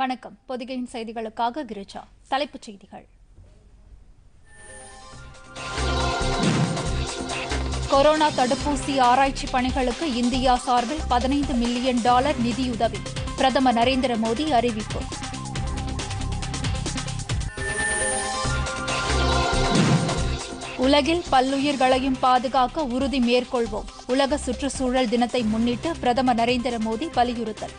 வணக்கம். பொதிகையின் செய்திகளுக்காக கிரிஜா. தலைப்புச் செய்திகள். கொரோனா தடுப்பூசி ஆராய்ச்சி பணிகளுக்கு இந்தியா சார்பில் $15 மில்லியன் நிதியுதவி. பிரதமர் நரேந்திர மோடி அறிவிப்பு. உலகில் பல்லுயிர்களையும் பாதுகாக்க உறுதி மேற்கொள்வோம். உலக சுற்றுச்சூழல் தினத்தை முன்னிட்டு பிரதமர் நரேந்திர மோடி வலியுறுத்தல்.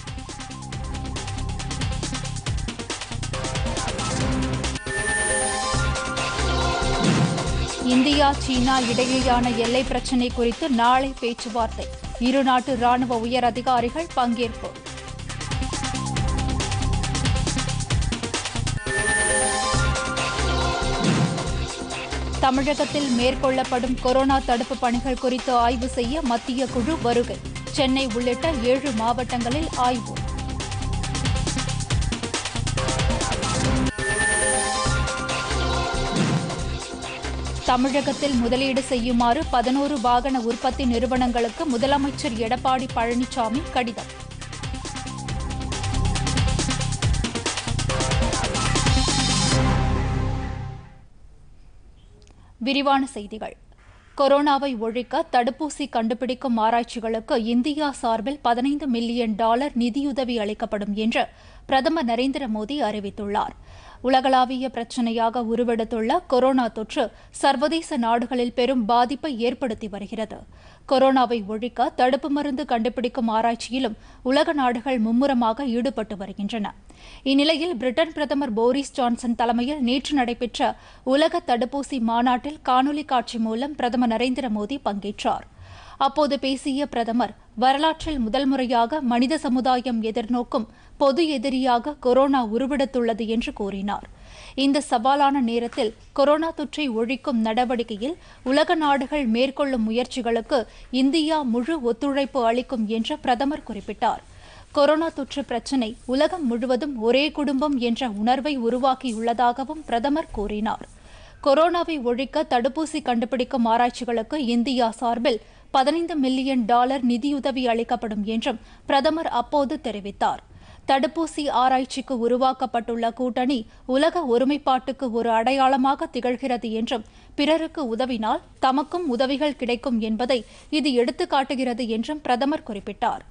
இந்தியா சீனா இடையேயான எல்லை பிரச்சினை குறித்து நாளை பேச்சுவார்த்தை. இருநாட்டு ராணுவ உயர் அதிகாரிகள் பங்கேற்பு. தமிழகத்தில் மேற்கொள்ளப்படும் கொரோனா தடுப்பு பணிகள் குறித்து ஆய்வு செய்ய மத்திய குழு வருகை. சென்னை உள்ளிட்ட 7 மாவட்டங்களில் ஆய்வு. தமிழகத்தில் முதலீடு செய்யுமாறு 11 வாகன உற்பத்தி நிறுவனங்களுக்கு முதலமைச்சர் எடப்பாடி பழனிசாமி கடிதம். விரிவான செய்திகள். கொரோனாவை ஒழிக்க தடுப்பூசி கண்டுபிடிக்கும் ஆராய்ச்சிகளுக்கு இந்தியா சார்பில் $15 மில்லியன் நிதியுதவி அளிக்கப்படும் என்று பிரதமர் நரேந்திர மோடி அறிவித்துள்ளார். உலகளாவிய பிரச்சினையாக உருவெடுத்துள்ள கொரோனா தொற்று சர்வதேச நாடுகளில் பெரும் பாதிப்பை ஏற்படுத்தி வருகிறது. கொரோனாவை ஒழிக்க தடுப்பு மருந்து கண்டுபிடிக்கும் ஆராய்ச்சியிலும் உலக நாடுகள் மும்முரமாக ஈடுபட்டு வருகின்றன. இந்நிலையில் பிரிட்டன் பிரதமர் போரிஸ் ஜான்சன் தலைமையில் நேற்று நடைபெற்ற உலக தடுப்பூசி மாநாட்டில் காணொலி காட்சி மூலம் பிரதமர் நரேந்திர மோடி பங்கேற்றார். அப்போது பேசிய பிரதமர், வரலாற்றில் முதல் முறையாக மனித சமுதாயம் எதிர்நோக்கும் பொது எதிரியாக கொரோனா உருவெடுத்துள்ளது என்று கூறினார். இந்த சவாலான நேரத்தில் கொரோனா தொற்றை ஒழிக்கும் நடவடிக்கையில் உலக நாடுகள் மேற்கொள்ளும் முயற்சிகளுக்கு இந்தியா முழு ஒத்துழைப்பு அளிக்கும் என்று பிரதமர் குறிப்பிட்டார். கொரோனா தொற்று பிரச்சினை உலகம் முழுவதும் ஒரே குடும்பம் என்ற உணர்வை உருவாக்கியுள்ளதாகவும் பிரதமர் கூறினார். கொரோனாவை ஒழிக்க தடுப்பூசி கண்டுபிடிக்கும் ஆராய்ச்சிகளுக்கு இந்தியா சார்பில் $15 மில்லியன் நிதியுதவி அளிக்கப்படும் என்றும் பிரதமர் அப்போது தெரிவித்தார். தடுப்பூசி ஆராய்ச்சிக்கு உருவாக்கப்பட்டுள்ள கூட்டணி உலக ஒருமைப்பாட்டுக்கு ஒரு அடையாளமாக திகழ்கிறது என்றும் பிறருக்கு உதவினால் தமக்கும் உதவிகள் கிடைக்கும் என்பதை இது எடுத்துக்காட்டுகிறது என்றும் பிரதமர் குறிப்பிட்டார்.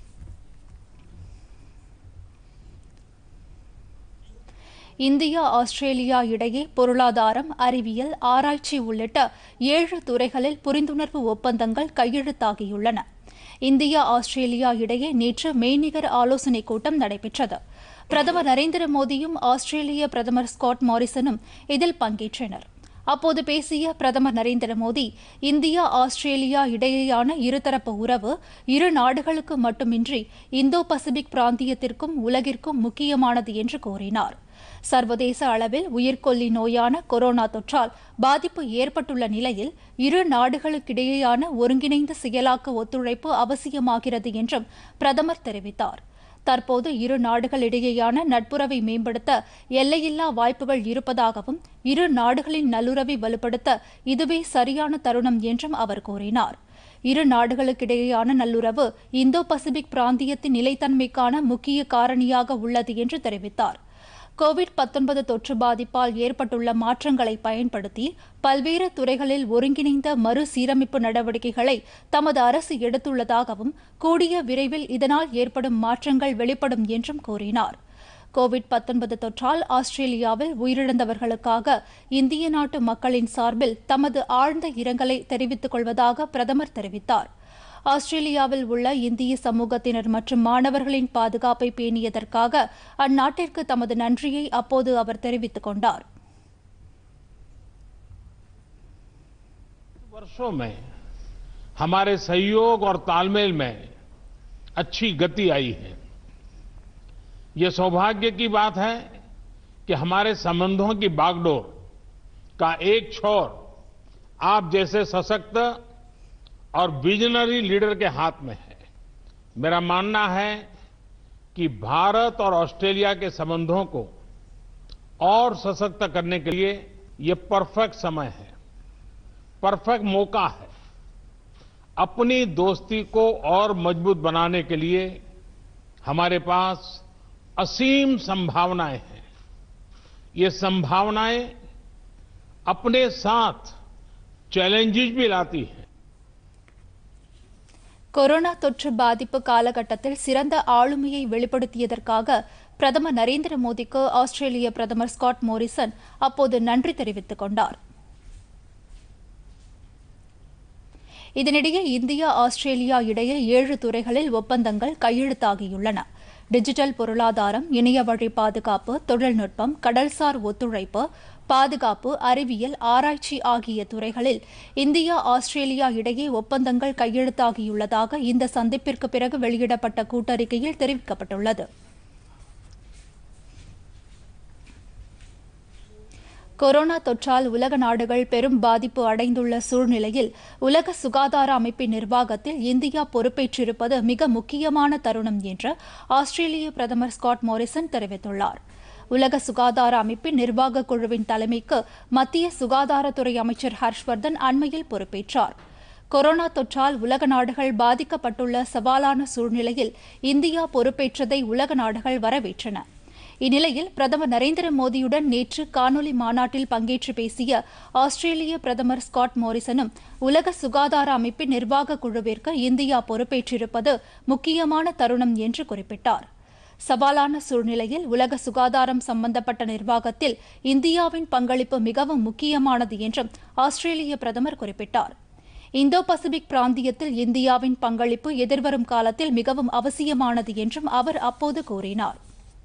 இந்தியா ஆஸ்திரேலியா இடையே பொருளாதாரம், அறிவியல், ஆராய்ச்சி உள்ளிட்ட 7 துறைகளில் புரிந்துணர்வு ஒப்பந்தங்கள் கையெழுத்தாகியுள்ளன. இந்தியா ஆஸ்திரேலியா இடையே நேற்று மெய்நிகர் ஆலோசனைக் கூட்டம் நடைபெற்றது. பிரதமர் நரேந்திர மோடியும் ஆஸ்திரேலிய பிரதமர் ஸ்காட் மாரிசனும் இதில் பங்கேற்றனர். அப்போது பேசிய பிரதமர் நரேந்திர மோடி, இந்தியா ஆஸ்திரேலியா இடையேயான இருதரப்பு உறவு இரு நாடுகளுக்கு மட்டுமின்றி இந்தோ பசிபிக் பிராந்தியத்திற்கும் உலகிற்கும் முக்கியமானது என்று கூறினார். சர்வதேச அளவில் உயிர்கொல்லி நோயான கொரோனா தொற்றால் பாதிப்பு ஏற்பட்டுள்ள நிலையில் இரு நாடுகளுக்கிடையேயான ஒருங்கிணைந்த செயலாக்க ஒத்துழைப்பு அவசியமாகிறது என்றும் பிரதமர் தெரிவித்தார். தற்போது இரு நாடுகளிடையேயான நட்புறவை மேம்படுத்த எல்லையில்லா வாய்ப்புகள் இருப்பதாகவும் இரு நாடுகளின் நல்லுறவை வலுப்படுத்த இதுவே சரியான தருணம் என்றும் அவர் கூறினார். இரு நாடுகளுக்கிடையேயான நல்லுறவு இந்தோ பசிபிக் பிராந்தியத்தின் நிலைத்தன்மைக்கான முக்கிய காரணியாக உள்ளது என்று தெரிவித்தார். கோவிட்-19 தொற்று பாதிப்பால் ஏற்பட்டுள்ள மாற்றங்களை பயன்படுத்தி பல்வேறு துறைகளில் ஒருங்கிணைந்த மறுசீரமைப்பு நடவடிக்கைகளை தமது அரசு எடுத்துள்ளதாகவும் கூடிய விரைவில் இதனால் ஏற்படும் மாற்றங்கள் வெளிப்படும் என்றும் கூறினார். கோவிட்-19 தொற்றால் ஆஸ்திரேலியாவில் உயிரிழந்தவர்களுக்காக இந்திய நாட்டு மக்களின் சார்பில் தமது ஆழ்ந்த இரங்கலை தெரிவித்துக் கொள்வதாக பிரதமர் தெரிவித்தார். ஆஸ்திரேலியாவில் உள்ள இந்திய சமூகத்தினர் மற்றும் மாணவர்களின் பாதுகாப்பை பேணியதற்காக அந்நாட்டிற்கு தமது நன்றியை அப்போது அவர் தெரிவித்துக் கொண்டார். वर्षों में हमारे सहयोग और तालमेल में अच्छी गति आई है. ये सौभाग्य की बात है कि हमारे संबंधों की बागडोर का एक छोर आप जैसे सशक्त और विजनरी लीडर के हाथ में है. मेरा मानना है कि भारत और ऑस्ट्रेलिया के संबंधों को और सशक्त करने के लिए ये परफेक्ट समय है, परफेक्ट मौका है. अपनी दोस्ती को और मजबूत बनाने के लिए हमारे पास असीम संभावनाएं हैं। ये संभावनाएं अपने साथ चैलेंजेस भी लाती हैं। கொரோனா தொற்று பாதிப்பு காலகட்டத்தில் சிறந்த ஆளுமையை வெளிப்படுத்தியதற்காக பிரதமர் நரேந்திர மோடிக்கு ஆஸ்திரேலிய பிரதமர் ஸ்காட் மோரிசன் அப்போது நன்றி தெரிவித்துக் கொண்டார். இதனிடையே இந்தியா ஆஸ்திரேலியா இடையே 7 துறைகளில் ஒப்பந்தங்கள் கையெழுத்தாகியுள்ளன. டிஜிட்டல் பொருளாதாரம், இணைய வழி பாதுகாப்பு, தொழில்நுட்பம், கடல்சார் ஒத்துழைப்பு, பாதுகாப்பு, அறிவியல், ஆராய்ச்சி ஆகிய துறைகளில் இந்தியா ஆஸ்திரேலியா இடையே ஒப்பந்தங்கள் கையெழுத்தாகியுள்ளதாக இந்த சந்திப்பிற்கு பிறகு வெளியிடப்பட்ட கூட்டறிக்கையில் தெரிவிக்கப்பட்டுள்ளது. கொரோனா தொற்றால் உலக நாடுகள் பெரும் பாதிப்பு அடைந்துள்ள சூழ்நிலையில் உலக சுகாதார அமைப்பின் நிர்வாகத்தில் இந்தியா பொறுப்பேற்றிருப்பது மிக முக்கியமான தருணம் என்று ஆஸ்திரேலிய பிரதமர் ஸ்காட் மோரிசன் தெரிவித்துள்ளார். உலக சுகாதார அமைப்பின் நிர்வாக குழுவின் தலைமைக்கு மத்திய சுகாதாரத்துறை அமைச்சர் ஹர்ஷ்வர்தன் அண்மையில் பொறுப்பேற்றார். கொரோனா தொற்றால் உலக நாடுகள் பாதிக்கப்பட்டுள்ள சவாலான சூழ்நிலையில் இந்தியா பொறுப்பேற்றதை உலக நாடுகள் வரவேற்றன. இந்நிலையில் பிரதமர் நரேந்திர மோடியுடன் நேற்று காணொலி மாநாட்டில் பங்கேற்று பேசிய ஆஸ்திரேலிய பிரதமர் ஸ்காட் மோரிசனும் உலக சுகாதார அமைப்பின் நிர்வாக குழுவிற்கு இந்தியா பொறுப்பேற்றிருப்பது முக்கியமான தருணம் என்று குறிப்பிட்டார். சவாலான சூழ்நிலையில் உலக சுகாதாரம் சம்பந்தப்பட்ட நிர்வாகத்தில் இந்தியாவின் பங்களிப்பு மிகவும் முக்கியமானது என்றும் ஆஸ்திரேலிய பிரதமர் குறிப்பிட்டார். இந்தோ பசிபிக் பிராந்தியத்தில் இந்தியாவின் பங்களிப்பு எதிர்வரும் காலத்தில் மிகவும் அவசியமானது என்றும் அவர் அப்போது கூறினார்.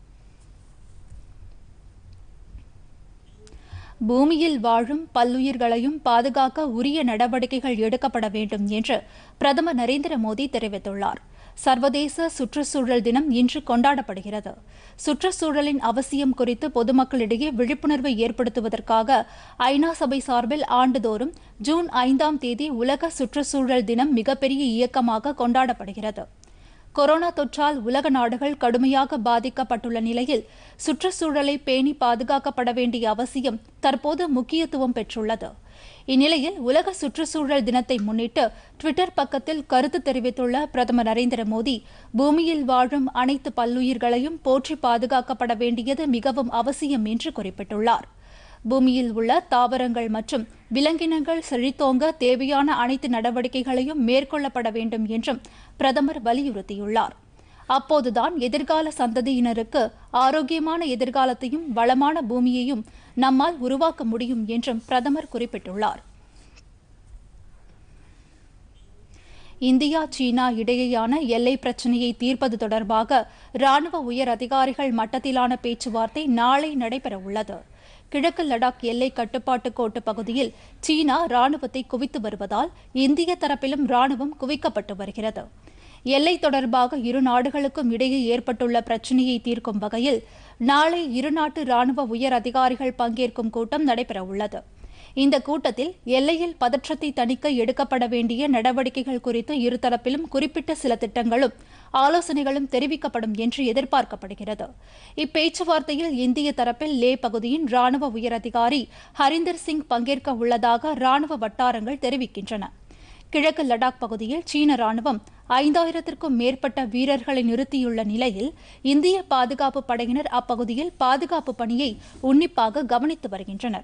பூமியில் வாழும் பல்லுயிர்களையும் பாதுகாக்க உரிய நடவடிக்கைகள் எடுக்கப்பட வேண்டும் என்று பிரதமர் நரேந்திர மோடி தெரிவித்துள்ளார். சர்வதேச சுற்றுச்சூழல் தினம் இன்று கொண்டாடப்படுகிறது. சுற்றுச்சூழலின் அவசியம் குறித்து பொதுமக்களிடையே விழிப்புணர்வை ஏற்படுத்துவதற்காக ஐநா சபை சார்பில் ஆண்டுதோறும் ஜூன் 5ஆம் தேதி உலக சுற்றுச்சூழல் தினம் மிகப்பெரிய இயக்கமாக கொண்டாடப்படுகிறது. கொரோனா தொற்றால் உலக நாடுகள் கடுமையாக பாதிக்கப்பட்டுள்ள நிலையில் சுற்றுச்சூழலை பேணி பாதுகாக்கப்பட வேண்டிய அவசியம் தற்போது முக்கியத்துவம் பெற்றுள்ளது. இந்நிலையில் உலக சுற்றுச்சூழல் தினத்தை முன்னிட்டு டுவிட்டர் பக்கத்தில் கருத்து தெரிவித்துள்ள பிரதமர் நரேந்திர மோடி, பூமியில் வாழும் அனைத்து பல்லுயிர்களையும் போற்றி பாதுகாக்கப்பட வேண்டியது மிகவும் அவசியம் என்று குறிப்பிட்டுள்ளார். பூமியில் உள்ள தாவரங்கள் மற்றும் விலங்கினங்கள் செழித்தோங்க தேவையான அனைத்து நடவடிக்கைகளையும் மேற்கொள்ளப்பட வேண்டும் என்றும் பிரதமர் வலியுறுத்தியுள்ளார். அப்போதுதான் எதிர்கால சந்ததியினருக்கு ஆரோக்கியமான எதிர்காலத்தையும் வளமான பூமியையும் நம்மால் உருவாக்க முடியும் என்றும் பிரதமர் குறிப்பிட்டுள்ளார். இந்தியா சீனா இடையேயான எல்லை பிரச்சினையை தீர்ப்பது தொடர்பாக ராணுவ உயர் அதிகாரிகள் மட்டத்திலான பேச்சுவார்த்தை நாளை நடைபெறவுள்ளது. கிழக்கு லடாக் எல்லை கட்டுப்பாட்டு கோட்டு பகுதியில் சீனா ராணுவத்தை குவித்து வருவதால் இந்திய தரப்பிலும் ராணுவம் குவிக்கப்பட்டு வருகிறது. எல்லை தொடர்பாக இரு நாடுகளுக்கும் இடையே ஏற்பட்டுள்ள பிரச்சினையை தீர்க்கும் வகையில் நாளை இருநாட்டு ராணுவ உயர் அதிகாரிகள் பங்கேற்கும் கூட்டம் நடைபெறவுள்ளது. இந்த கூட்டத்தில் எல்லையில் பதற்றத்தை தணிக்க எடுக்கப்பட வேண்டிய நடவடிக்கைகள் குறித்து இருதரப்பிலும் குறிப்பிட்ட சில திட்டங்களும் ஆலோசனைகளும் தெரிவிக்கப்படும் என்று எதிர்பார்க்கப்படுகிறது. இப்பேச்சுவார்த்தையில் இந்திய தரப்பில் லே பகுதியின் ராணுவ உயர் அதிகாரி ஹரிந்தர் சிங் பங்கேற்க உள்ளதாக ராணுவ வட்டாரங்கள் தெரிவிக்கின்றன. கிழக்கு லடாக் பகுதியில் சீன ராணுவம் 5000த்திற்கும் மேற்பட்ட வீரர்களை நிறுத்தியுள்ள நிலையில் இந்திய பாதுகாப்பு படையினர் அப்பகுதியில் பாதுகாப்பு பணியை உன்னிப்பாக கவனித்து வருகின்றனர்.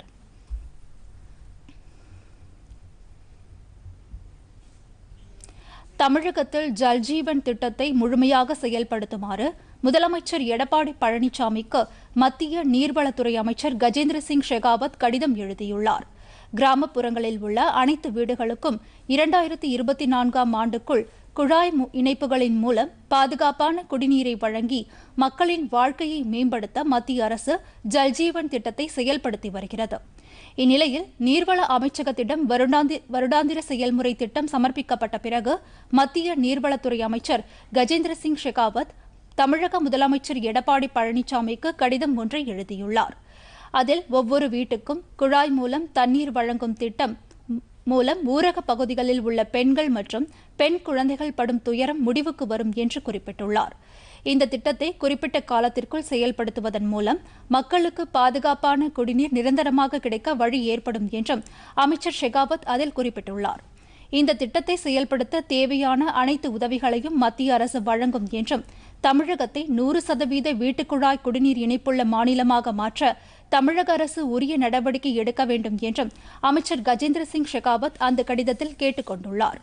தமிழகத்தில் ஜல்ஜீவன் திட்டத்தை முழுமையாக செயல்படுத்துமாறு முதலமைச்சர் எடப்பாடி பழனிசாமிக்கு மத்திய நீர்வளத்துறை அமைச்சர் கஜேந்திர சிங் ஷெகாவத் கடிதம் எழுதியுள்ளார். கிராமப்புறங்களில் உள்ள அனைத்து வீடுகளுக்கும் 2024ஆம் ஆண்டுக்குள் குழாய் இணைப்புகளின் மூலம் பாதுகாப்பான குடிநீரை வழங்கி மக்களின் வாழ்க்கையை மேம்படுத்த மத்திய அரசு ஜல்ஜீவன் திட்டத்தை செயல்படுத்தி வருகிறது. இந்நிலையில் நீர்வள அமைச்சகத்திடம் வருடாந்திர செயல்முறை திட்டம் சமர்ப்பிக்கப்பட்ட பிறகு மத்திய நீர்வளத்துறை அமைச்சர் கஜேந்திர சிங் ஷெகாவத் தமிழக முதலமைச்சர் எடப்பாடி பழனிசாமிக்கு கடிதம் ஒன்றை எழுதியுள்ளார். அதில் ஒவ்வொரு வீட்டுக்கும் குழாய் மூலம் தண்ணீர் வழங்கும் திட்டம் மூலம் ஊரக பகுதிகளில் உள்ள பெண்கள் மற்றும் பெண் குழந்தைகள் படும் துயரம் முடிவுக்கு வரும் என்று குறிப்பிட்டுள்ளார். இந்த திட்டத்தை குறிப்பிட்ட காலத்திற்குள் செயல்படுத்துவதன் மூலம் மக்களுக்கு பாதுகாப்பான குடிநீர் நிரந்தரமாக கிடைக்க வழி ஏற்படும் என்றும் அமைச்சர் ஷெகாவத் அதில் குறிப்பிட்டுள்ளார். இந்த திட்டத்தை செயல்படுத்த தேவையான அனைத்து உதவிகளையும் மத்திய அரசு வழங்கும் என்றும் தமிழகத்தை 100% வீட்டுக்குழாய் குடிநீர் இணைப்புள்ள மாநிலமாக மாற்ற தமிழக அரசு உரிய நடவடிக்கை எடுக்க வேண்டும் என்றும் அமைச்சர் கஜேந்திர சிங் ஷெகாவத் அந்த கடிதத்தில் கேட்டுக் கொண்டுள்ளார்.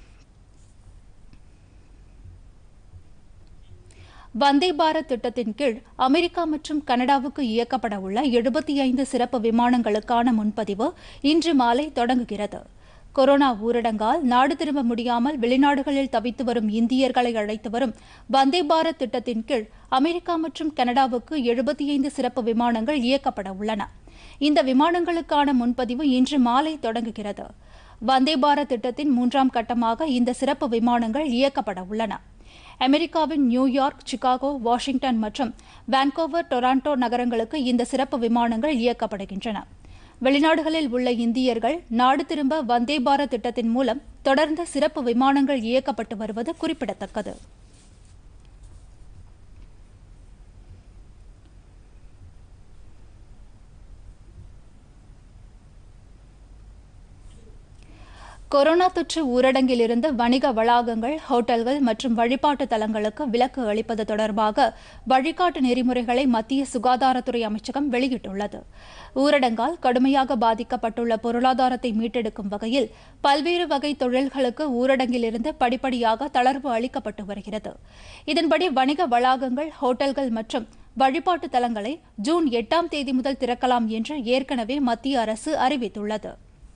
வந்தே பாரத் திட்டத்தின் கீழ் அமெரிக்கா மற்றும் கனடாவுக்கு இயக்கப்பட உள்ள 75 சிறப்பு விமானங்களுக்கான முன்பதிவு இன்று மாலை தொடங்குகிறது. கொரோனா ஊரடங்கால் நாடு திரும்ப முடியாமல் வெளிநாடுகளில் தவித்து வரும் இந்தியர்களை அழைத்து வரும் வந்தே பாரத் திட்டத்தின் கீழ் அமெரிக்கா மற்றும் கனடாவுக்கு 75 சிறப்பு விமானங்கள் இயக்கப்பட உள்ளன. இந்த விமானங்களுக்கான முன்பதிவு இன்று மாலை தொடங்குகிறது. வந்தே பாரத் திட்டத்தின் 3ஆம் கட்டமாக இந்த சிறப்பு விமானங்கள் இயக்கப்பட உள்ளன. அமெரிக்காவின் நியூயார்க், சிகாகோ, வாஷிங்டன் மற்றும் வான்கோவர், டொராண்டோ நகரங்களுக்கு இந்த சிறப்பு விமானங்கள் இயக்கப்படுகின்றன. வெளிநாடுகளில் உள்ள இந்தியர்கள் நாடு திரும்ப வந்தே பாரத் திட்டத்தின் மூலம் தொடர்ந்து சிறப்பு விமானங்கள் இயக்கப்பட்டு வருவது குறிப்பிடத்தக்கது. கொரோனா தொற்று ஊரடங்கிலிருந்து வணிக வளாகங்கள், ஹோட்டல்கள் மற்றும் வழிபாட்டு தலங்களுக்கு விலக்கு அளிப்பது தொடர்பாக வழிகாட்டு நெறிமுறைகளை மத்திய சுகாதாரத்துறை அமைச்சகம் வெளியிட்டுள்ளது. ஊரடங்கால் கடுமையாக பாதிக்கப்பட்டுள்ள பொருளாதாரத்தை மீட்டெடுக்கும் வகையில் பல்வேறு வகை தொழில்களுக்கு ஊரடங்கிலிருந்து படிப்படியாக தளர்வு அளிக்கப்பட்டு வருகிறது. இதன்படி வணிக வளாகங்கள், ஹோட்டல்கள் மற்றும் வழிபாட்டு தலங்களை ஜூன் 8ஆம் தேதி முதல் திறக்கலாம் என்று ஏற்கனவே மத்திய அரசு அறிவித்துள்ளது.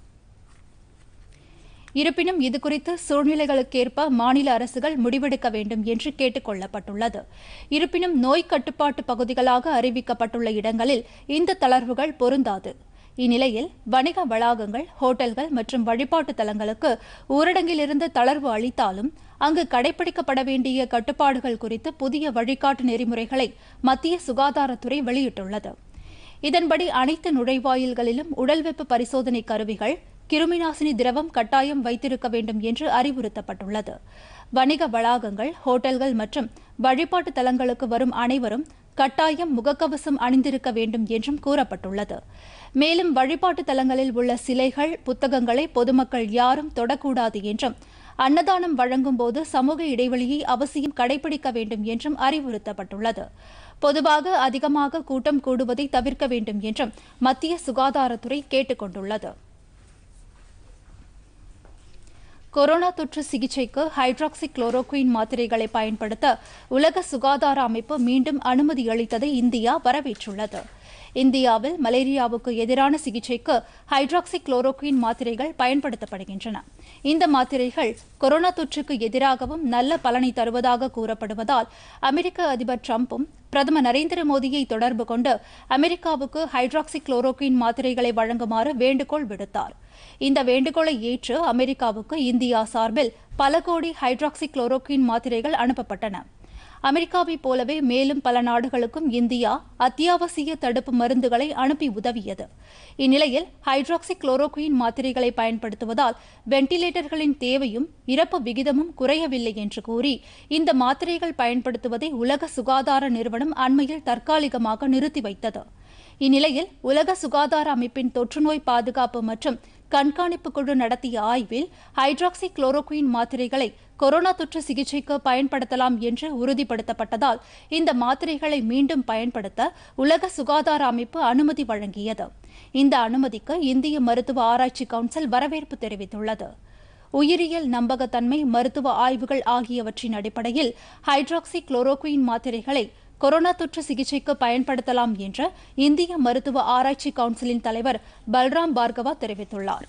இருப்பினும் இதுகுறித்து சூழ்நிலைகளுக்கேற்ப மாநில அரசுகள் முடிவெடுக்க வேண்டும் என்று கேட்டுக் கொள்ளப்பட்டுள்ளது. இருப்பினும் நோய் கட்டுப்பாட்டு பகுதிகளாக அறிவிக்கப்பட்டுள்ள இடங்களில் இந்த தளர்வுகள் பொருந்தாது. இந்நிலையில் வணிக வளாகங்கள், ஹோட்டல்கள் மற்றும் வழிபாட்டு தலங்களுக்கு ஊரடங்கிலிருந்து தளர்வு அளித்தாலும் அங்கு கடைபிடிக்கப்பட வேண்டிய கட்டுப்பாடுகள் குறித்து புதிய வழிகாட்டு நெறிமுறைகளை மத்திய சுகாதாரத்துறை வெளியிட்டுள்ளது. இதன்படி அனைத்து நுழைவாயில்களிலும் உடல் வெப்ப பரிசோதனை கருவிகள், கிருமிநாசினி திரவம் கட்டாயம் வைத்திருக்க வேண்டும் என்று அறிவுறுத்தப்பட்டுள்ளது. வணிக வளாகங்கள், ஹோட்டல்கள் மற்றும் வழிபாட்டு தலங்களுக்கு வரும் அனைவரும் கட்டாயம் முகக்கவசம் அணிந்திருக்க வேண்டும் என்றும் கூறப்பட்டுள்ளது. மேலும் வழிபாட்டு தலங்களில் உள்ள சிலைகள், புத்தகங்களை பொதுமக்கள் யாரும் தொடக்கூடாது என்றும் அன்னதானம் வழங்கும் போது சமூக இடைவெளியை அவசியம் கடைபிடிக்க வேண்டும் என்றும் அறிவுறுத்தப்பட்டுள்ளது. பொதுவாக அதிகமாக கூட்டம் கூடுவதை தவிர்க்க வேண்டும் என்றும் மத்திய சுகாதாரத்துறை கேட்டுக் கொண்டுள்ளது. கொரோனா தொற்று சிகிச்சைக்கு ஹைட்ராக்சி குளோரோகுயின் மாத்திரைகளை பயன்படுத்த உலக சுகாதார அமைப்பு மீண்டும் அனுமதி அளித்ததை இந்தியா வரவேற்றுள்ளது. இந்தியாவில் மலேரியாவுக்கு எதிரான சிகிச்சைக்கு ஹைட்ராக்சி குளோரோகுயின் மாத்திரைகள் பயன்படுத்தப்படுகின்றன. இந்த மாத்திரைகள் கொரோனா தொற்றுக்கு எதிராகவும் நல்ல பலனை தருவதாக கூறப்படுவதால் அமெரிக்க அதிபர் டிரம்பும் பிரதமர் நரேந்திர மோடியை தொடர்பு கொண்டு அமெரிக்காவுக்கு ஹைட்ராக்சி குளோரோகுயின் மாத்திரைகளை வழங்குமாறு வேண்டுகோள் விடுத்தார். இந்த வேண்டுகோளை ஏற்று அமெரிக்காவுக்கு இந்தியா சார்பில் பல கோடி ஹைட்ராக்சி குளோரோகுயின் மாத்திரைகள் அனுப்பப்பட்டன. அமெரிக்காவைப் போலவே மேலும் பல நாடுகளுக்கும் இந்தியா அத்தியாவசிய தடுப்பு மருந்துகளை அனுப்பி உதவியது. இந்நிலையில் ஹைட்ராக்சி குளோரோகுயின் மாத்திரைகளை பயன்படுத்துவதால் வெண்டிலேட்டர்களின் தேவையும் இறப்பு விகிதமும் குறையவில்லை என்று கூறி இந்த மாத்திரைகள் பயன்படுத்துவதை உலக சுகாதார நிறுவனம் அண்மையில் தற்காலிகமாக நிறுத்தி வைத்தது. இந்நிலையில் உலக சுகாதார அமைப்பின் தொற்றுநோய் பாதுகாப்பு மற்றும் கண்காணிப்பு குழு நடத்திய ஆய்வில் ஹைட்ராக்சி குளோரோகுயின் மாத்திரைகளை கொரோனா தொற்று சிகிச்சைக்கு பயன்படுத்தலாம் என்று உறுதிப்படுத்தப்பட்டதால் இந்த மாத்திரைகளை மீண்டும் பயன்படுத்த உலக சுகாதார அமைப்பு அனுமதி வழங்கியது. இந்த அனுமதிக்கு இந்திய மருத்துவ ஆராய்ச்சி கவுன்சில் வரவேற்பு தெரிவித்துள்ளது. உயிரியல் நம்பகத்தன்மை, மருத்துவ ஆய்வுகள் ஆகியவற்றின் அடிப்படையில் ஹைட்ராக்சி குளோரோகுயின் மாத்திரைகளை கொரோனா தொற்று சிகிச்சைக்கு பயன்படுத்தலாம் என்று இந்திய மருத்துவ ஆராய்ச்சி கவுன்சிலின் தலைவர் பல்ராம் பார்கவா தெரிவித்துள்ளார்.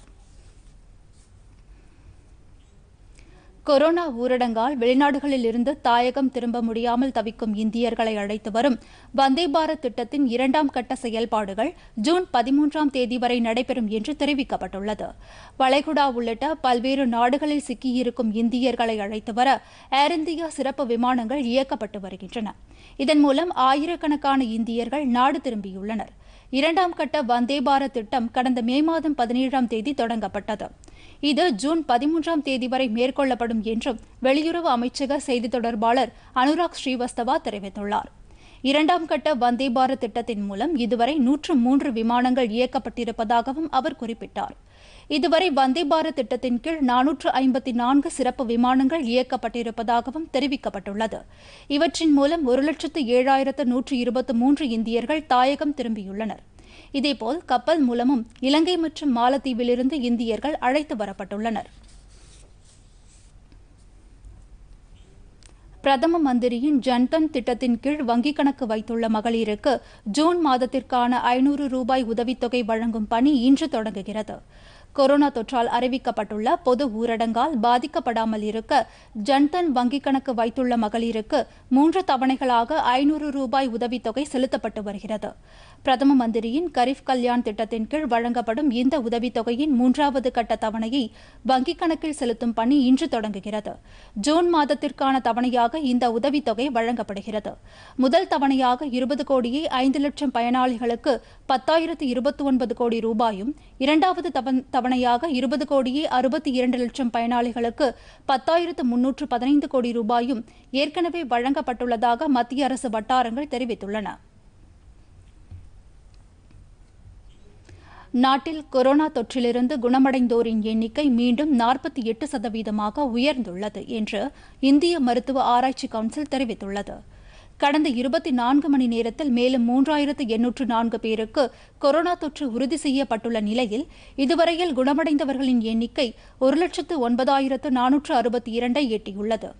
கொரோனா ஊரடங்கால் வெளிநாடுகளில் இருந்து தாயகம் திரும்ப முடியாமல் தவிக்கும் இந்தியர்களை அழைத்து வரும் வந்தே பாரத் திட்டத்தின் 2ஆம் கட்ட செயல்பாடுகள் ஜூன் 13ஆம் தேதி வரை நடைபெறும் என்று தெரிவிக்கப்பட்டுள்ளது. வளைகுடா உள்ளிட்ட பல்வேறு நாடுகளில் சிக்கியிருக்கும் இந்தியர்களை அழைத்து வர ஏர் இந்தியா சிறப்பு விமானங்கள் இயக்கப்பட்டு வருகின்றன. இதன் மூலம் ஆயிரக்கணக்கான இந்தியர்கள் நாடு திரும்பியுள்ளனர். 2ஆம் கட்ட வந்தே பாரத் திட்டம் கடந்த மே மாதம் 17ஆம் தேதி தொடங்கப்பட்டது. இது ஜூன் 13ஆம் தேதி வரை மேற்கொள்ளப்படும் என்றும் வெளியுறவு அமைச்சக செய்தித் தொடர்பாளர் அனுராக் ஸ்ரீவஸ்தவா தெரிவித்துள்ளார். 2ஆம் கட்ட வந்தே பாரத் திட்டத்தின் மூலம் இதுவரை 103 விமானங்கள் இயக்கப்பட்டிருப்பதாகவும் அவர் குறிப்பிட்டார். இதுவரை வந்தே பாரத் திட்டத்தின் கீழ் 454 சிறப்பு விமானங்கள் இயக்கப்பட்டிருப்பதாகவும் தெரிவிக்கப்பட்டுள்ளது. இவற்றின் மூலம் 1,07,123 இந்தியர்கள் தாயகம் திரும்பியுள்ளனர். இதேபோல் கப்பல் மூலமும் இலங்கை மற்றும் மாலத்தீவிலிருந்து இந்தியர்கள் அழைத்து வரப்பட்டுள்ளனர். பிரதம மந்திரியின் ஜன்தன் திட்டத்தின் கீழ் வங்கிக் கணக்கு வைத்துள்ள மகளிருக்கு ஜூன் மாதத்திற்கான 500 ரூபாய் உதவித்தொகை வழங்கும் பணி இன்று தொடங்குகிறது. கொரோனா தொற்றால் அறிவிக்கப்பட்டுள்ள பொது ஊரடங்கால் பாதிக்கப்படாமல் இருக்க ஜன்தன் வங்கிக் கணக்கு வைத்துள்ள மகளிருக்கு 3 தவணைகளாக 500 ரூபாய் உதவித்தொகை செலுத்தப்பட்டு வருகிறது. பிரதம மந்திரியின் கரீப் கல்யாண் திட்டத்தின் கீழ் வழங்கப்படும் இந்த உதவித்தொகையின் 3வது கட்ட தவணையை வங்கிக் கணக்கில் செலுத்தும் பணி இன்று தொடங்குகிறது. ஜூன் மாதத்திற்கான தவணையாக இந்த உதவித்தொகை வழங்கப்படுகிறது. முதல் தவணையாக 20 கோடியே 5 லட்சம் பயனாளிகளுக்கு 10,029 கோடி ரூபாயும், இரண்டாவது தவணையாக 20 கோடியே 62 லட்சம் பயனாளிகளுக்கு 10,315 கோடி ரூபாயும் ஏற்கனவே வழங்கப்பட்டுள்ளதாக மத்திய அரசு வட்டாரங்கள் தெரிவித்துள்ளன. நாட்டில் கொரோனா தொற்றிலிருந்து குணமடைந்தோரின் எண்ணிக்கை மீண்டும் 48% உயர்ந்துள்ளது என்று இந்திய மருத்துவ ஆராய்ச்சி கவுன்சில் தெரிவித்துள்ளது. கடந்த 24 மணி நேரத்தில் மேலும் 3,804 பேருக்கு கொரோனா தொற்று உறுதி செய்யப்பட்டுள்ள நிலையில் இதுவரையில் குணமடைந்தவர்களின் எண்ணிக்கை 1,09,462 எட்டியுள்ளது.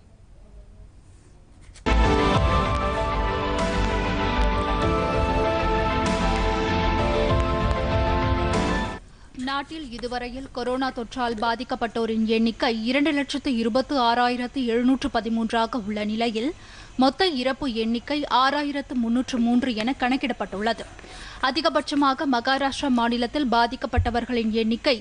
நாட்டில் இதுவரையில் கொரோனா தொற்றால் பாதிக்கப்பட்டோரின் எண்ணிக்கை 2,26,713 உள்ள நிலையில் மொத்த இறப்பு எண்ணிக்கை 6,303 என கணக்கிடப்பட்டுள்ளது. அதிகபட்சமாக மகாராஷ்டிரா மாநிலத்தில் பாதிக்கப்பட்டவர்களின் எண்ணிக்கை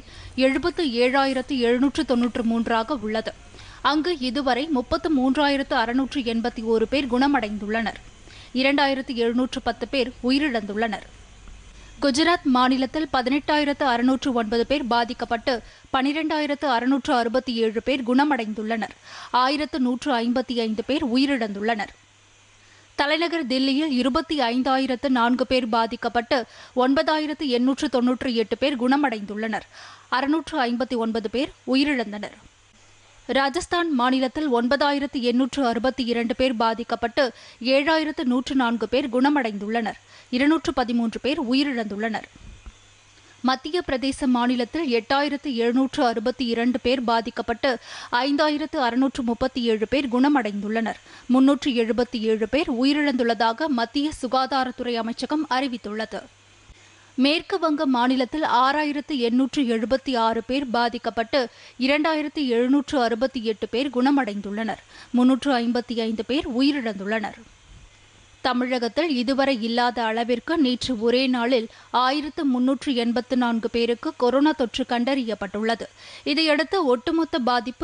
77,793 உள்ளது. அங்கு இதுவரை 33,681 பேர் குணமடைந்துள்ளனர். 2,710 பேர் உயிரிழந்துள்ளனர். குஜராத் மாநிலத்தில் 18,609 பேர் பாதிக்கப்பட்டு 12,667 பேர் குணமடைந்துள்ளனர். 1,155 பேர் உயிரிழந்துள்ளனர். தலைநகர் தில்லியில் 25,004 பேர் பாதிக்கப்பட்டு 9,898 பேர் குணமடைந்துள்ளனர். 659 பேர் உயிரிழந்தனர். ராஜஸ்தான் மாநிலத்தில் 9,862 பேர் பாதிக்கப்பட்டு 7,104 பேர் குணமடைந்துள்ளனர். 213 பேர் உயிரிழந்துள்ளனர். மத்திய பிரதேச மாநிலத்தில் 8,762 பேர் பாதிக்கப்பட்டு 5,637 பேர் குணமடைந்துள்ளனர். 377 பேர் உயிரிழந்துள்ளதாக மத்திய சுகாதாரத்துறை அமைச்சகம் அறிவித்துள்ளது. மேற்கு வங்க மாநிலத்தில் 6,876 பேர் பாதிக்கப்பட்டு 2,768 பேர் குணமடைந்துள்ளனர். 355 பேர் உயிரிழந்துள்ளனர். தமிழகத்தில் இதுவரை இல்லாத அளவிற்கு நேற்று ஒரே நாளில் 1,384 பேருக்கு கொரோனா தொற்று கண்டறியப்பட்டுள்ளது. இதையடுத்து ஒட்டுமொத்த பாதிப்பு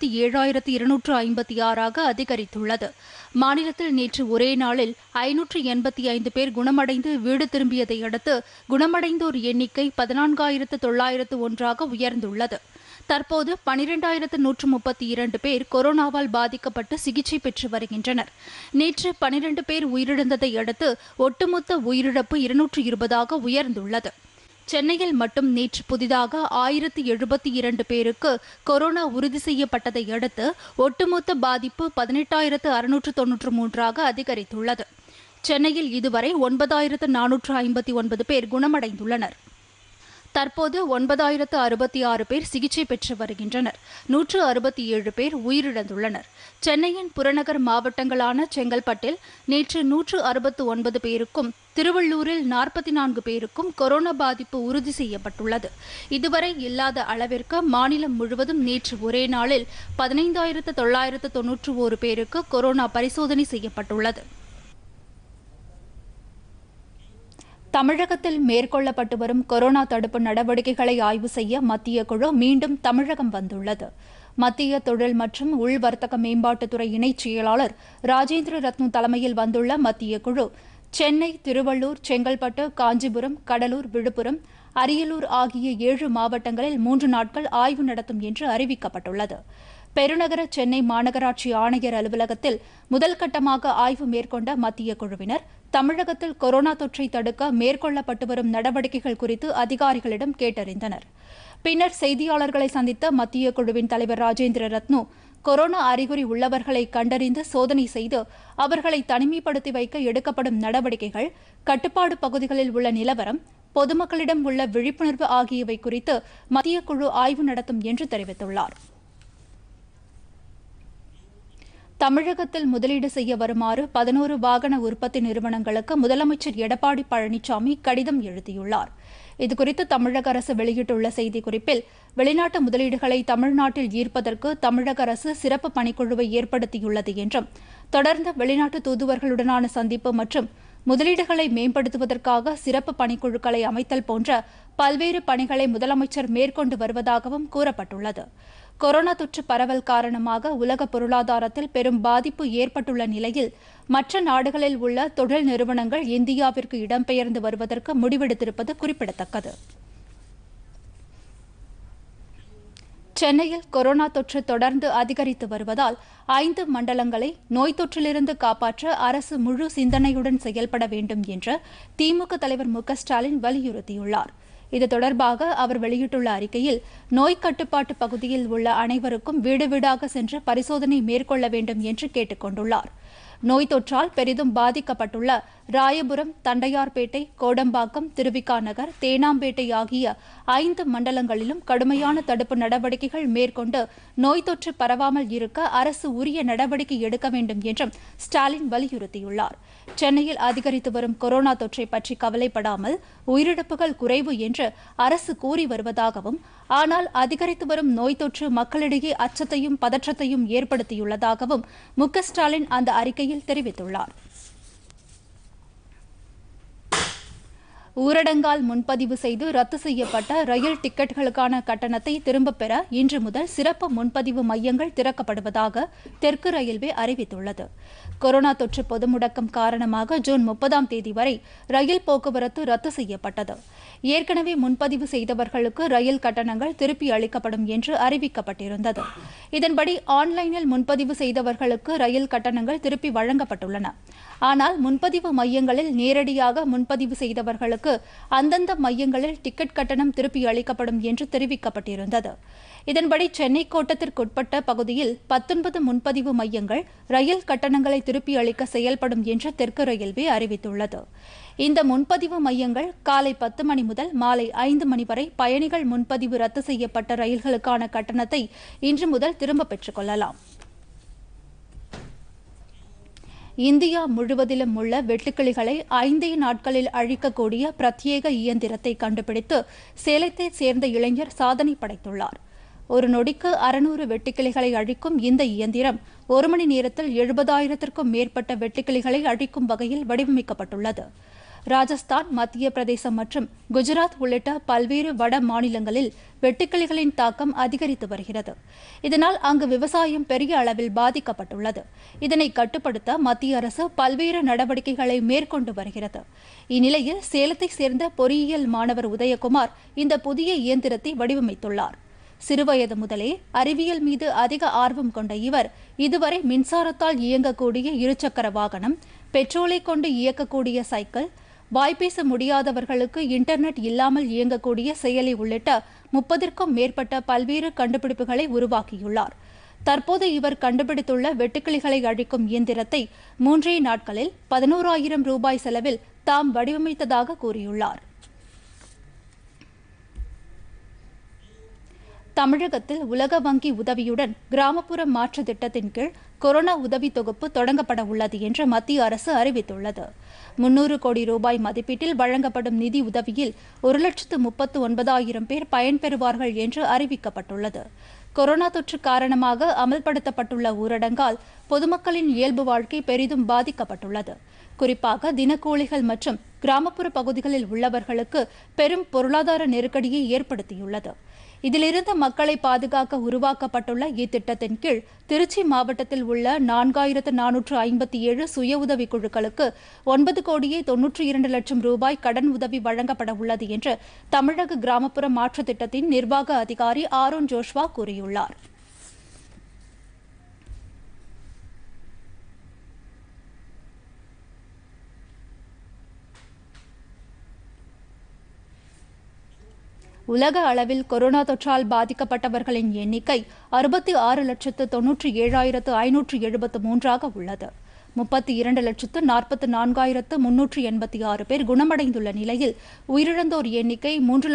27,256 அதிகரித்துள்ளது. மாநிலத்தில் நேற்று ஒரே நாளில் 585 பேர் குணமடைந்து வீடு திரும்பியதை அடுத்து குணமடைந்தோர் எண்ணிக்கை 14,901 உயர்ந்துள்ளது. தற்போது 12,132 பேர் கொரோனாவால் பாதிக்கப்பட்டு சிகிச்சை பெற்று வருகின்றனர். நேற்று 12 பேர் உயிரிழந்ததை அடுத்து ஒட்டுமொத்த உயிரிழப்பு 220 உயர்ந்துள்ளது. சென்னையில் மட்டும் நேற்று புதிதாக 1,072 பேருக்கு கொரோனா உறுதி செய்யப்பட்டதை அடுத்து ஒட்டுமொத்த பாதிப்பு 18,693 அதிகரித்துள்ளது. சென்னையில் இதுவரை 9,459 பேர் குணமடைந்துள்ளனர். தற்போது 9,066 பேர் சிகிச்சை பெற்று வருகின்றனர். 167 பேர் உயிரிழந்துள்ளனர். சென்னையின் புறநகர் மாவட்டங்களான செங்கல்பட்டில் நேற்று 169 பேருக்கும், திருவள்ளூரில் 44 பேருக்கும் கொரோனா பாதிப்பு உறுதி செய்யப்பட்டுள்ளது. இதுவரை இல்லாத அளவிற்கு மாநிலம் முழுவதும் நேற்று ஒரே நாளில் 15,991 பேருக்கு கொரோனா பரிசோதனை செய்யப்பட்டுள்ளது. தமிழகத்தில் மேற்கொள்ளப்பட்டு வரும் கொரோனா தடுப்பு நடவடிக்கைகளை ஆய்வு செய்ய மத்திய குழு மீண்டும் தமிழகம் வந்துள்ளது. மத்திய தொழில் மற்றும் உள்வர்த்தக மேம்பாட்டுத்துறை இணைச் செயலாளர் ராஜேந்திர ரத்னு தலைமையில் வந்துள்ள மத்திய குழு சென்னை, திருவள்ளூர், செங்கல்பட்டு, காஞ்சிபுரம், கடலூர், விழுப்புரம், அரியலூர் ஆகிய 7 மாவட்டங்களில் 3 நாட்கள் ஆய்வு நடத்தும் என்று அறிவிக்கப்பட்டுள்ளது. பெருநகர சென்னை மாநகராட்சி ஆணையர் அலுவலகத்தில் முதல் கட்டமாக ஆய்வு மேற்கொண்ட மத்திய குழுவினர் தமிழகத்தில் கொரோனா தொற்றை தடுக்க மேற்கொள்ளப்பட்டு வரும் நடவடிக்கைகள் குறித்து அதிகாரிகளிடம் கேட்டறிந்தனர். பின்னர் செய்தியாளர்களை சந்தித்த மத்திய குழுவின் தலைவர் ராஜேந்திர ரத்னு கொரோனா அறிகுறி உள்ளவர்களை கண்டறிந்து சோதனை செய்து அவர்களை தனிமைப்படுத்தி வைக்க எடுக்கப்படும் நடவடிக்கைகள், கட்டுப்பாடு பகுதிகளில் உள்ள நிலவரம், பொதுமக்களிடம் உள்ள விழிப்புணர்வு ஆகியவை குறித்து மத்திய குழு ஆய்வு நடத்தும் என்று தெரிவித்துள்ளார். தமிழகத்தில் முதலீடு செய்ய வருமாறு 11 வாகன உற்பத்தி நிறுவனங்களுக்கு முதலமைச்சர் எடப்பாடி பழனிசாமி கடிதம் எழுதியுள்ளார். இதுகுறித்து தமிழக அரசு வெளியிட்டுள்ள செய்திக்குறிப்பில், வெளிநாட்டு முதலீடுகளை தமிழ்நாட்டில் ஈர்ப்பதற்கு தமிழக அரசு சிறப்பு பணிக்குழுவை ஏற்படுத்தியுள்ளது என்றும், தொடர்ந்து வெளிநாட்டு தூதுவர்களுடனான சந்திப்பு மற்றும் முதலீடுகளை மேம்படுத்துவதற்காக சிறப்பு பணிக்குழுக்களை அமைத்தல் போன்ற பல்வேறு பணிகளை முதலமைச்சர் மேற்கொண்டு வருவதாகவும் கூறப்பட்டுள்ளது. கொரோனா தொற்று பரவல் காரணமாக உலக பொருளாதாரத்தில் பெரும் பாதிப்பு ஏற்பட்டுள்ள நிலையில் மற்ற நாடுகளில் உள்ள தொழில் நிறுவனங்கள் இந்தியாவிற்கு இடம்பெயர்ந்து வருவதற்கு முடிவெடுத்திருப்பது குறிப்பிடத்தக்கது. சென்னையில் கொரோனா தொற்று தொடர்ந்து அதிகரித்து வருவதால் 5 மண்டலங்களை நோய் தொற்றிலிருந்து காப்பாற்ற அரசு முழு சிந்தனையுடன் செயல்பட வேண்டும் என்று திமுக தலைவர் மு.க.ஸ்டாலின் வலியுறுத்தியுள்ளார். இது தொடர்பாக அவர் வெளியிட்டுள்ள அறிக்கையில், நோய் கட்டுப்பாட்டு பகுதியில் உள்ள அனைவருக்கும் வீடு வீடாக சென்று பரிசோதனை மேற்கொள்ள வேண்டும் என்று கேட்டுக் கொண்டுள்ளார். நோய் தொற்றால் பெரிதும் பாதிக்கப்பட்டுள்ள ராயபுரம், தண்டையார்பேட்டை, கோடம்பாக்கம், திருவிக நகர், தேனாம்பேட்டை ஆகிய 5 மண்டலங்களிலும் கடுமையான தடுப்பு நடவடிக்கைகள் மேற்கொண்டு நோய் தொற்று பரவாமல் இருக்க அரசு உரிய நடவடிக்கை எடுக்க வேண்டும் என்றும் ஸ்டாலின் வலியுறுத்தியுள்ளார். சென்னையில் அதிகரித்து வரும் கொரோனா தொற்றை பற்றி கவலைப்படாமல் உயிரிழப்புகள் குறைவு என்று அரசு கூறி வருவதாகவும், ஆனால் அதிகரித்து வரும் நோய் தொற்று மக்களிடையே அச்சத்தையும் பதற்றத்தையும் ஏற்படுத்தியுள்ளதாகவும் மு.க.ஸ்டாலின் அந்த அறிக்கையில் தெரிவித்துள்ளார். ஊரடங்கால் முன்பதிவு செய்து ரத்து செய்யப்பட்ட ரயில் டிக்கெட்டுகளுக்கான கட்டணத்தை திரும்பப் பெற இன்று முதல் சிறப்பு முன்பதிவு மையங்கள் திறக்கப்படுவதாக தெற்கு ரயில்வே அறிவித்துள்ளது. கொரோனா தொற்று பொது முடக்கம் காரணமாக ஜூன் 30ஆம் தேதி வரை ரயில் போக்குவரத்து ரத்து செய்யப்பட்டது. ஏற்கனவே முன்பதிவு செய்தவர்களுக்கு ரயில் கட்டணங்கள் திருப்பி அளிக்கப்படும் என்று அறிவிக்கப்பட்டிருந்தது. இதன்படி ஆன்லைனில் முன்பதிவு செய்தவர்களுக்கு ரயில் கட்டணங்கள் திருப்பி வழங்கப்பட்டுள்ளன. ஆனால் முன்பதிவு மையங்களில் நேரடியாக முன்பதிவு செய்தவர்களுக்கு அந்தந்த மையங்களில் டிக்கெட் கட்டணம் திருப்பி அளிக்கப்படும் என்று தெரிவிக்கப்பட்டிருந்தது. இதன்படி சென்னை கோட்டத்திற்குட்பட்ட பகுதியில் 19 முன்பதிவு மையங்கள் ரயில் கட்டணங்களை திருப்பி அளிக்க செயல்படும் என்று தெற்கு ரயில்வே அறிவித்துள்ளது. இந்த முன்பதிவு மையங்கள் காலை 10 மணி முதல் மாலை 5 மணி வரை பயணிகள் முன்பதிவு ரத்து செய்யப்பட்ட ரயில்களுக்கான கட்டணத்தை இன்று முதல் திரும்பப் பெற்றுக் கொள்ளலாம். இந்தியா முழுவதிலும் உள்ள வெட்டுக்கிளிகளை 5 நாட்களில் அழிக்கக்கூடிய பிரத்யேக இயந்திரத்தை கண்டுபிடித்து சேலத்தைச் சேர்ந்த இளைஞர் சாதனை படைத்துள்ளார். ஒரு நொடிக்கு 600 வெட்டுக்கிளிகளை அழிக்கும் இந்த இயந்திரம் 1 மணி நேரத்தில் 70,000க்கும் மேற்பட்ட வெட்டுக்கிளிகளை அழிக்கும் வகையில் வடிவமைக்கப்பட்டுள்ளது. ராஜஸ்தான், மத்திய பிரதேசம் மற்றும் குஜராத் உள்ளிட்ட பல்வேறு வட மாநிலங்களில் வெட்டுக்கிளிகளின் தாக்கம் அதிகரித்து வருகிறது. இதனால் அங்கு விவசாயம் பெரிய அளவில் பாதிக்கப்பட்டுள்ளது. இதனை கட்டுப்படுத்த மத்திய அரசு பல்வேறு நடவடிக்கைகளை மேற்கொண்டு வருகிறது. இந்நிலையில் சேலத்தைச் சேர்ந்த பொறியியல் மாணவர் உதயகுமார் இந்த புதிய இயந்திரத்தை வடிவமைத்துள்ளார். சிறுவயது முதலே அறிவியல் மீது அதிக ஆர்வம் கொண்ட இவர் இதுவரை மின்சாரத்தால் இயங்கக்கூடிய இருசக்கர வாகனம், பெட்ரோலை கொண்டு இயக்கக்கூடிய சைக்கிள், வாய்ப்பேச முடியாதவர்களுக்கு இன்டர்நெட் இல்லாமல் இயங்கக்கூடிய செயலி உள்ளிட்ட 30க்கும் மேற்பட்ட பல்வேறு கண்டுபிடிப்புகளை உருவாக்கியுள்ளார். தற்போது இவர் கண்டுபிடித்துள்ள வெட்டுக்கிளிகளை அழிக்கும் இயந்திரத்தை 3 நாட்களில் 11,000 ரூபாய் செலவில் தாம் வடிவமைத்ததாக கூறியுள்ளார். தமிழகத்தில் உலக வங்கி உதவியுடன் கிராமப்புற மாற்று திட்டத்தின் கீழ் கொரோனா உதவி தொகுப்பு தொடங்கப்பட உள்ளது என்று மத்திய அரசு அறிவித்துள்ளது. 300 கோடி ரூபாய் மதிப்பீட்டில் வழங்கப்படும் நிதி உதவியில் 1,39,000 பேர் பயன்பெறுவார்கள் என்று அறிவிக்கப்பட்டுள்ளது. கொரோனா தொற்று காரணமாக அமல்படுத்தப்பட்டுள்ள ஊரடங்கால் பொதுமக்களின் இயல்பு வாழ்க்கை பெரிதும் பாதிக்கப்பட்டுள்ளது. குறிப்பாக தினக்கூலிகள் மற்றும் கிராமப்புற பகுதிகளில் உள்ளவர்களுக்கு பெரும் பொருளாதார நெருக்கடியை ஏற்படுத்தியுள்ளது. இதிலிருந்து மக்களை பாதுகாக்க உருவாக்கப்பட்டுள்ள இத்திட்டத்தின் கீழ் திருச்சி மாவட்டத்தில் உள்ள 4,457 சுய உதவி குழுக்களுக்கு 9,92,00,000 ரூபாய் கடன் உதவி வழங்கப்பட உள்ளது என்று தமிழக கிராமப்புற மாற்றுத் திட்டத்தின் நிர்வாக அதிகாரி ஆரோன் ஜோஷ்வா கூறியுள்ளார். உலக அளவில் கொரோனா தொற்றால் பாதிக்கப்பட்டவர்களின் எண்ணிக்கை 66,97,573 உள்ளது. 32,44,386 பேர் குணமடைந்துள்ள நிலையில் உயிரிழந்தோர் எண்ணிக்கை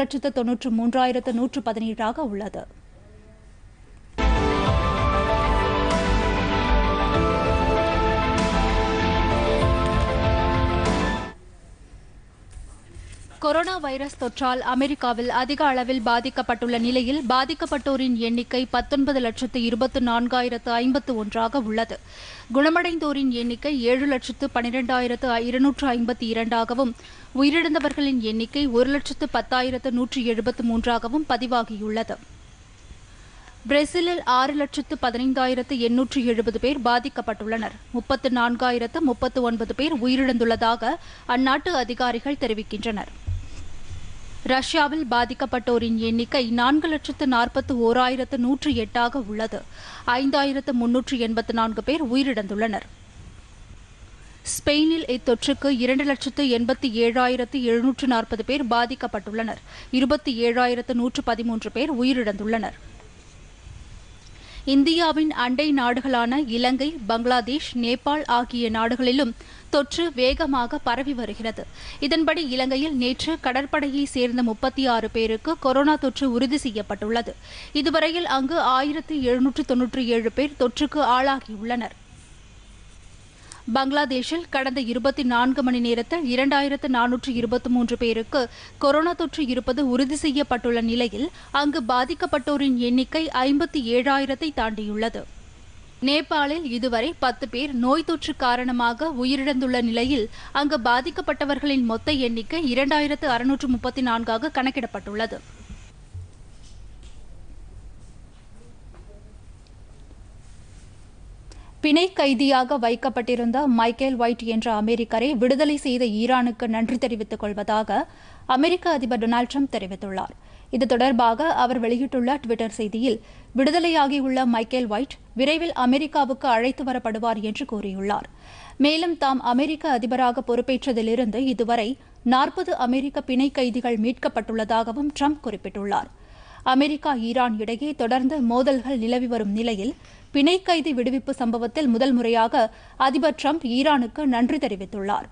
3,93,117 உள்ளது. கொரோனா வைரஸ் தொற்றால் அமெரிக்காவில் அதிக அளவில் பாதிக்கப்பட்டுள்ள நிலையில் பாதிக்கப்பட்டோரின் எண்ணிக்கை 19,24,051 உள்ளது. குணமடைந்தோரின் எண்ணிக்கை 7,12,252 உயிரிழந்தவர்களின் எண்ணிக்கை 1,10,173 பதிவாகியுள்ளது. பிரேசிலில் 6,15,870 பேர் பாதிக்கப்பட்டுள்ளனர். 34,039 பேர் உயிரிழந்துள்ளதாக அந்நாட்டு அதிகாரிகள் தெரிவிக்கின்றனர். ரஷ்யாவில் பாதிக்கப்பட்டோரின் எண்ணிக்கை 4,41,108 உள்ளது. 5,384 பேர் உயிரிழந்துள்ளனர். ஸ்பெயினில் இத்தொற்றுக்கு 2,87,740 பேர் பாதிக்கப்பட்டுள்ளனர். 27,113 பேர் உயிரிழந்துள்ளனர். இந்தியாவின் அண்டை நாடுகளான இலங்கை, பங்களாதேஷ், நேபாள் ஆகிய நாடுகளிலும் தொற்று வேகமாக பரவி வருகிறது. இதன்படி இலங்கையில் நேற்று கடற்படையை சேர்ந்த 36 பேருக்கு கொரோனா தொற்று உறுதி செய்யப்பட்டுள்ளது. இதுவரையில் அங்கு 1,797 பேர் தொற்றுக்கு ஆளாகியுள்ளனர். பங்களாதேஷில் கடந்த 24 மணி நேரத்தில் 2,423 பேருக்கு கொரோனா தொற்று இருப்பது உறுதி செய்யப்பட்டுள்ள நிலையில் அங்கு பாதிக்கப்பட்டோரின் எண்ணிக்கை 57,000 தாண்டியுள்ளது. நேபாளில் இதுவரை 10 பேர் நோய் தொற்று காரணமாக உயிரிழந்துள்ள நிலையில் அங்கு பாதிக்கப்பட்டவர்களின் மொத்த எண்ணிக்கை 2,634 கணக்கிடப்பட்டுள்ளது. பிணை கைதியாக வைக்கப்பட்டிருந்த மைக்கேல் ஒயிட் என்ற அமெரிக்கரை விடுதலை செய்த ஈரானுக்கு நன்றி தெரிவித்துக் கொள்வதாக அமெரிக்க அதிபர் டொனால்டு ட்ரம்ப் தெரிவித்துள்ளார். இது தொடர்பாக அவர் வெளியிட்டுள்ள டுவிட்டர் செய்தியில், விடுதலையாகியுள்ள மைக்கேல் ஒயிட் விரைவில் அமெரிக்காவுக்கு அழைத்து வரப்படுவார் என்று கூறியுள்ளார். மேலும் தாம் அமெரிக்க அதிபராக பொறுப்பேற்றதிலிருந்து இதுவரை 40 அமெரிக்க பிணை கைதிகள் மீட்கப்பட்டுள்ளதாகவும் ட்ரம்ப் குறிப்பிட்டுள்ளார். அமெரிக்கா ஈரான் இடையே தொடர்ந்து மோதல்கள் நிலவி வரும் நிலையில் பிணை கைதி விடுவிப்பு சம்பவத்தில் முதல் முறையாக அதிபர் ட்ரம்ப் ஈரானுக்கு நன்றி தெரிவித்துள்ளார்.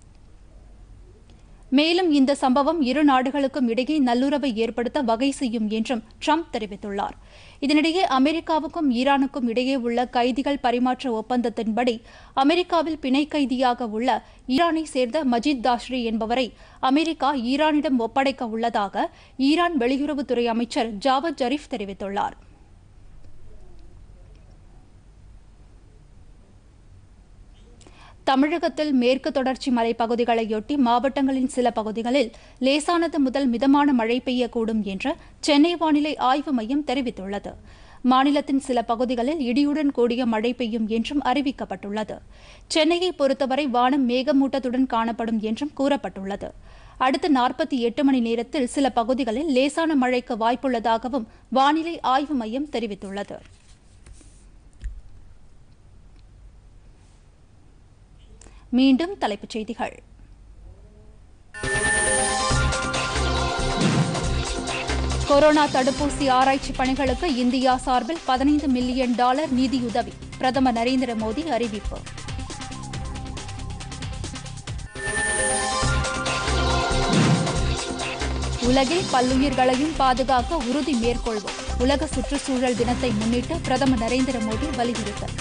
மேலும் இந்த சம்பவம் இரு நாடுகளுக்கும் இடையே நல்லுறவை ஏற்படுத்த வகை செய்யும் என்றும் ட்ரம்ப் தெரிவித்துள்ளார். இதனிடையே அமெரிக்காவுக்கும் ஈரானுக்கும் இடையே உள்ள கைதிகள் பரிமாற்ற ஒப்பந்தத்தின்படி அமெரிக்காவில் பிணை கைதியாக உள்ள ஈரானை சேர்ந்த மஜித் தாஷ்ரி என்பவரை அமெரிக்கா ஈரானிடம் ஒப்படைக்க உள்ளதாக ஈரான் வெளியுறவுத்துறை அமைச்சர் ஜாவத் ஜரீஃப் தெரிவித்துள்ளார். தமிழகத்தில் மேற்கு தொடர்ச்சி மலைப்பகுதிகளையொட்டி மாவட்டங்களின் சில பகுதிகளில் லேசானது முதல் மிதமான மழை பெய்யக்கூடும் என்று சென்னை வானிலை ஆய்வு மையம் தெரிவித்துள்ளது. மாநிலத்தின் சில பகுதிகளில் இடியுடன் கூடிய மழை பெய்யும் என்றும் அறிவிக்கப்பட்டுள்ளது. சென்னையை பொறுத்தவரை வானம் மேகமூட்டத்துடன் காணப்படும் என்றும் கூறப்பட்டுள்ளது. அடுத்த 48 மணி நேரத்தில் சில பகுதிகளில் லேசான மழைக்கு வாய்ப்புள்ளதாகவும் வானிலை ஆய்வு மையம் தெரிவித்துள்ளது. மீண்டும் தலைப்புச் செய்திகள். கொரோனா தடுப்பூசி ஆராய்ச்சி பணிகளுக்கு இந்தியா சார்பில் $15 மில்லியன் நிதியுதவி பிரதமர் நரேந்திர மோடி அறிவிப்பு. உலகில் பல்லுயிர்களையும் பாதுகாக்க உறுதி மேற்கொள்வோம். உலக சுற்றுச்சூழல் தினத்தை முன்னிட்டு பிரதமர் நரேந்திர மோடி வலியுறுத்தல்.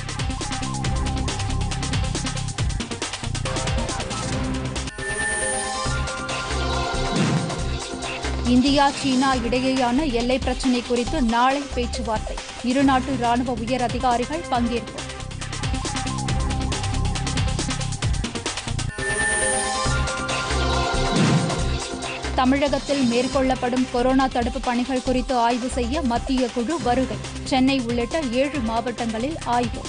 இந்தியா சீனா இடையேயான எல்லை பிரச்சினை குறித்து நாளை பேச்சுவார்த்தை. இருநாட்டு ராணுவ உயர் அதிகாரிகள் பங்கேற்பு. தமிழகத்தில் மேற்கொள்ளப்படும் கொரோனா தடுப்பு பணிகள் குறித்து ஆய்வு செய்ய மத்திய குழு வருகை. சென்னை உள்ளிட்ட 7 மாவட்டங்களில் ஆய்வு.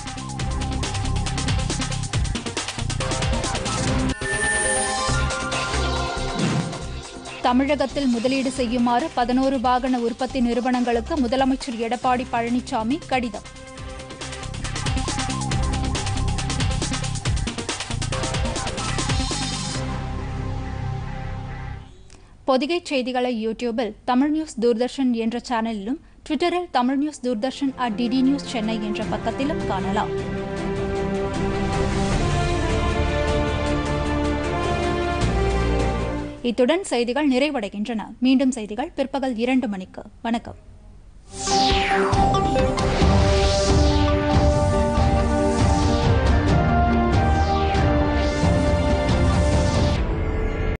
தமிழகத்தில் முதலீடு செய்யுமாறு 11 வாகன உற்பத்தி நிறுவனங்களுக்கு முதலமைச்சர் எடப்பாடி பழனிசாமி கடிதம். பொதிகை செய்திகளை யூடியூபில் தமிழ் நியூஸ் தூர்தர்ஷன் என்ற சேனலிலும், ட்விட்டரில் Tamil news Doordarshan @DD News Chennai என்ற பக்கத்திலும் காணலாம். இத்துடன் செய்திகள் நிறைவடைகின்றன. மீண்டும் செய்திகள் பிற்பகல் 2 மணிக்கு. வணக்கம்.